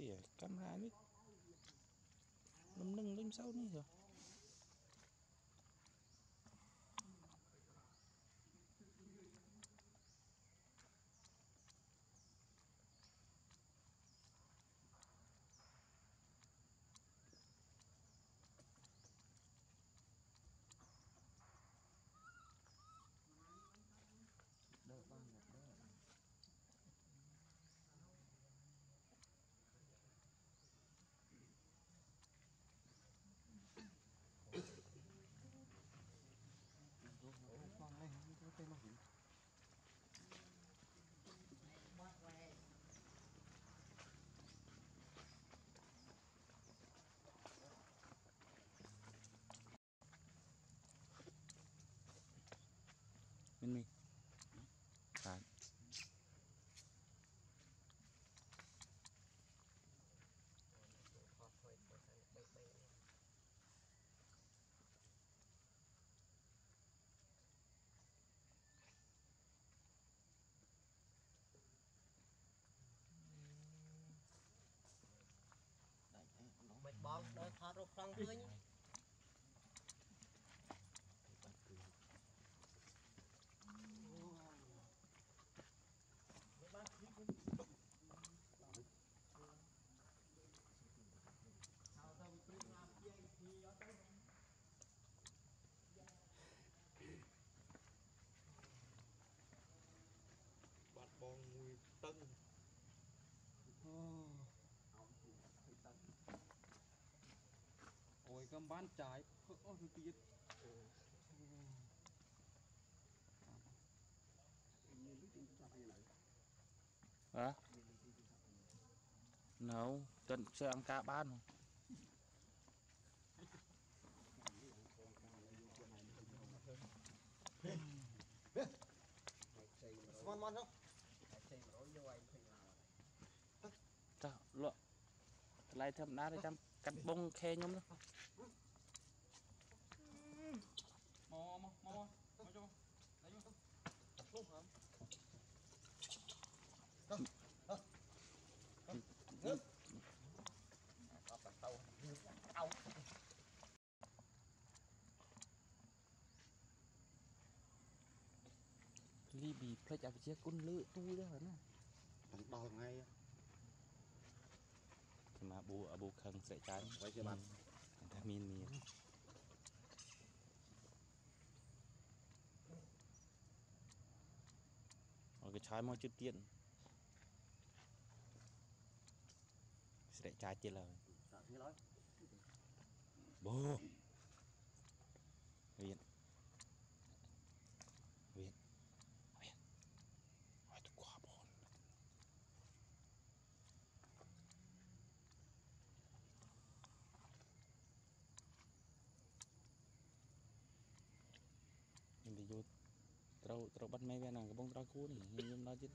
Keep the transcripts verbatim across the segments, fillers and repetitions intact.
kìa camera biết nâng nâng lên sau này rồi đỡ ba một đỡ con lên có tên nó gì mình mình à mệt bong đôi thọ rục phong khơi nhỉ bát bong mùi tân ôi cầm bán trái phở thứ tiết hả nấu cần xe ăn cá bán không mon mon không cho lọ lại thầm đá để chăm cắt bông khe nhôm đó mau mau mau mau cho lấy vô không hả nước có phần tàu tàu ly bì plek ở chiếc con lưỡi tu đó hả nè đo ngay mà bù ở bù khăn sẽ trái quay cho bạn ta min mì ở cái trái mau chút tiện sẽ trái chưa lời bố viện viện viện hỏi tôi qua bồn nhưng đi vô trâu trâu bắt mấy cái nào cái bông trâu cú này nhưng nó chứ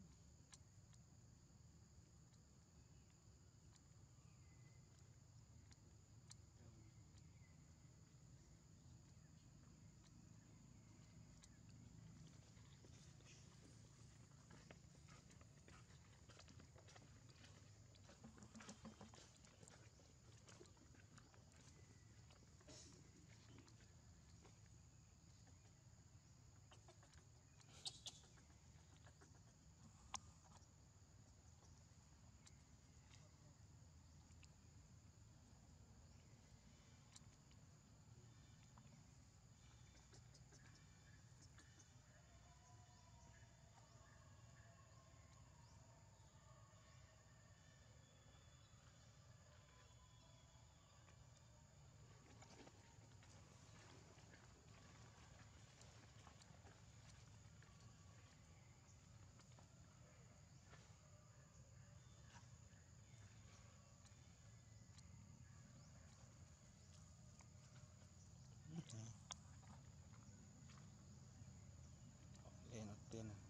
lên nó tiên này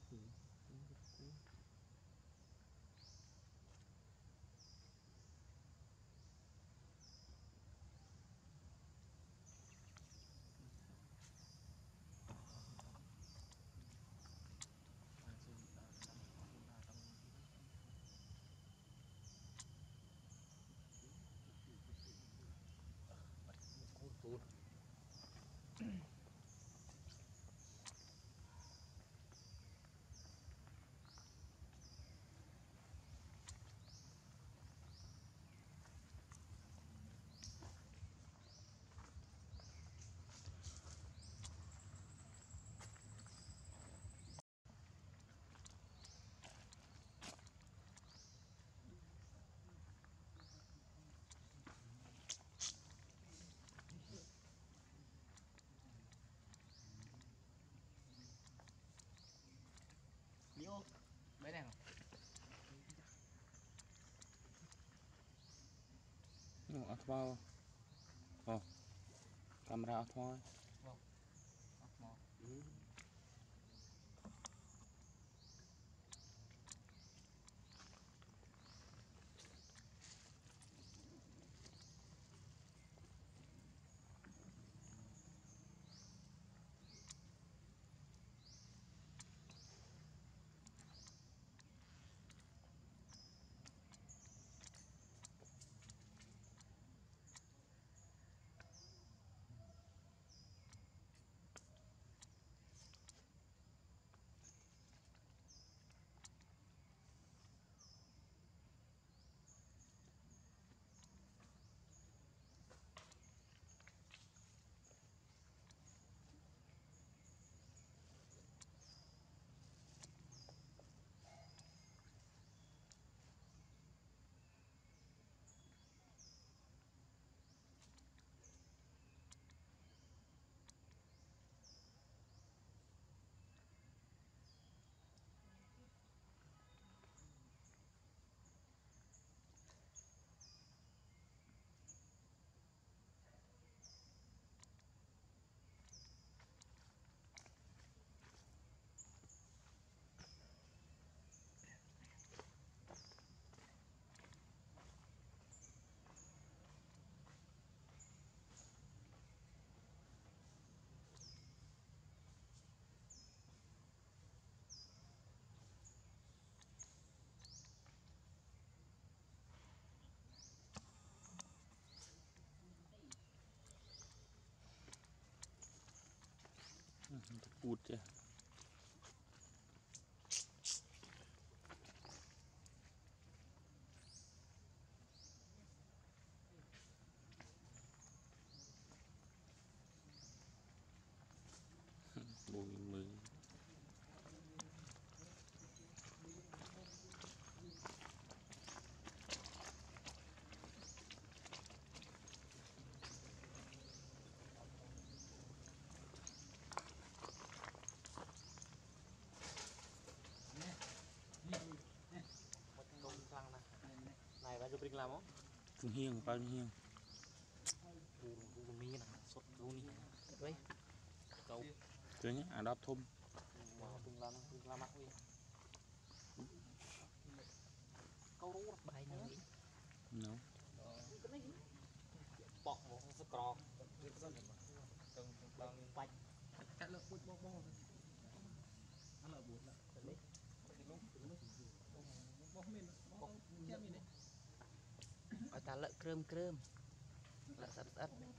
Liêu mấy này ở thua ồ camera ở thua cút chứ bùi mười này bao nhiêu bình làm không? Phương Hiên bao nhiêu Ủa, ủa, mình là sốt luôn đi. Đấy. Câu. chứ nhé à đáp thum Wow, bình làm bình làm mắc đi. Câu rú bài này. no Bọc một cái cò. Bạch. Cắt lợn bút bóc bóc ăn lợn bút lợn lấy bóc mình bóc che mình đấy Ở ta lợn crơm crơm lợn sạch sạch